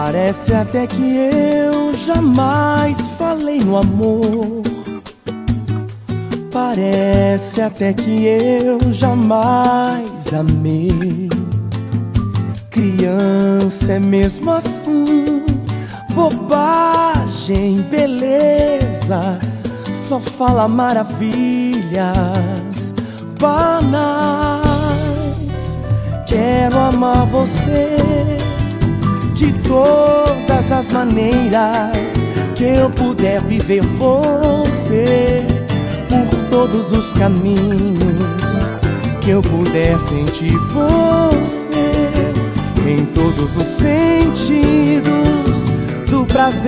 Parece até que eu jamais falei no amor. Parece até que eu jamais amei. Criança é mesmo assim, bobagem, beleza, só fala maravilhas banais. Quero amar você de todas as maneiras que eu puder viver você, por todos os caminhos que eu puder sentir você, em todos os sentidos do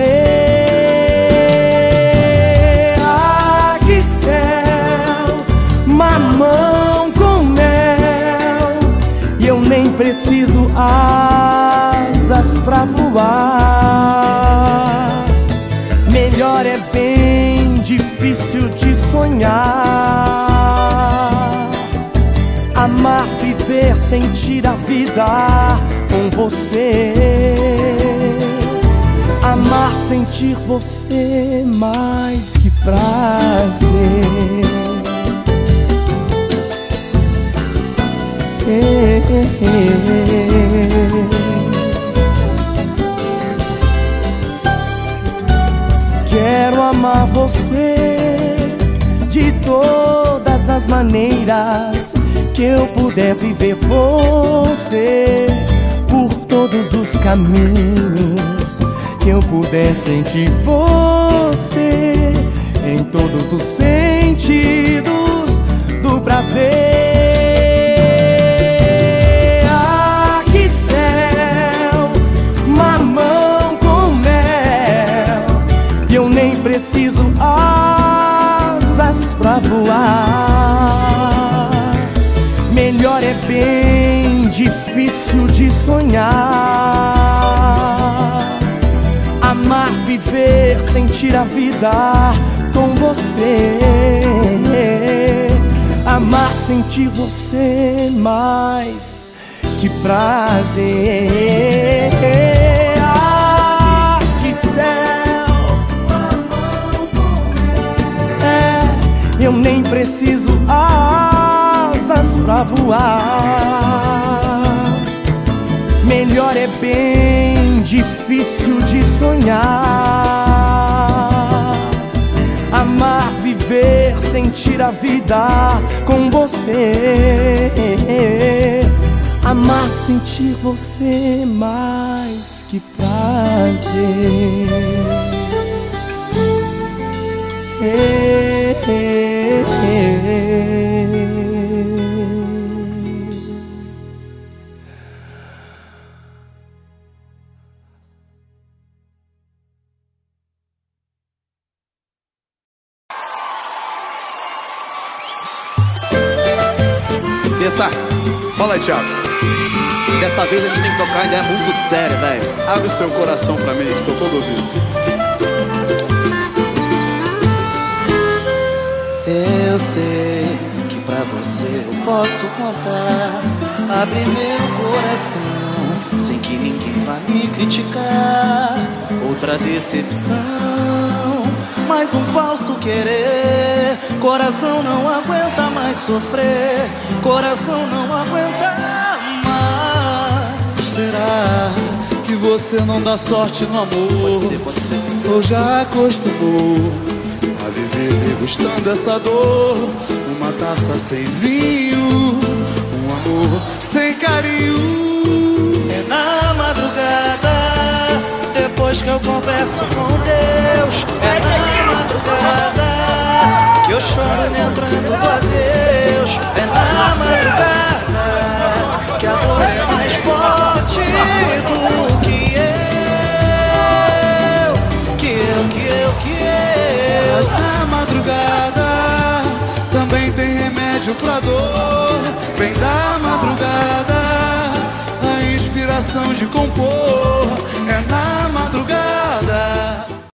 prazer. Ah, que céu, mamão com mel, e eu nem preciso asas pra voar. Melhor é bem difícil de sonhar. Amar, viver, sentir a vida com você. Amar, sentir você mais que prazer. Quero amar você de todas as maneiras que eu puder viver você, por todos os caminhos que eu puder sentir você, em todos os sentidos do prazer. Ah, que céu, mamão com mel, e eu nem preciso asas pra voar. Melhor é bem difícil de sonhar. Amar, viver, sentir a vida com você. Amar, sentir você mais que prazer. Ah, que céu, eu nem preciso asas pra voar. Melhor é bem difícil de sonhar. Amar, viver, sentir a vida com você. Amar, sentir você mais que prazer. Fala aí, Thiago. Dessa vez a gente tem que tocar ideia muito séria, velho. Abre o seu coração pra mim, que estou todo ouvido. Eu sei que pra você eu posso contar. Abre meu coração sem que ninguém vá me criticar. Outra decepção, mais um falso querer. Coração não aguenta mais sofrer. Coração não aguenta mais. Será que você não dá sorte no amor? Pode ser. Ou já acostumou a viver degustando essa dor? Uma taça sem vinho, um amor sem carinho. É na madrugada, depois que eu converso com Deus. É na madrugada que eu choro lembrando do adeus. É na madrugada que a dor é mais forte do que eu. Mas na madrugada também tem remédio pra dor. Vem da madrugada a inspiração de compor.